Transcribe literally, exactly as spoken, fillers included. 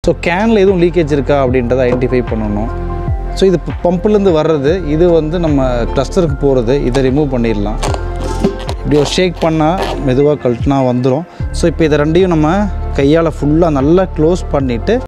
So கேனில் எதுவும் leakage இருக்கா அப்படின்றத ஐடென்டிஃபை பண்ணணும். ஸோ இது பம்புலேருந்து வர்றது, இது வந்து நம்ம க்ளஸ்டருக்கு போகிறது. இதை ரிமூவ் பண்ணிடலாம். இப்படி ஒரு ஷேக் பண்ணால் மெதுவாக கழட்டினா வந்துடும். ஸோ இப்போ இதை ரெண்டையும் நம்ம கையால் ஃபுல்லாக நல்லா க்ளோஸ் பண்ணிவிட்டு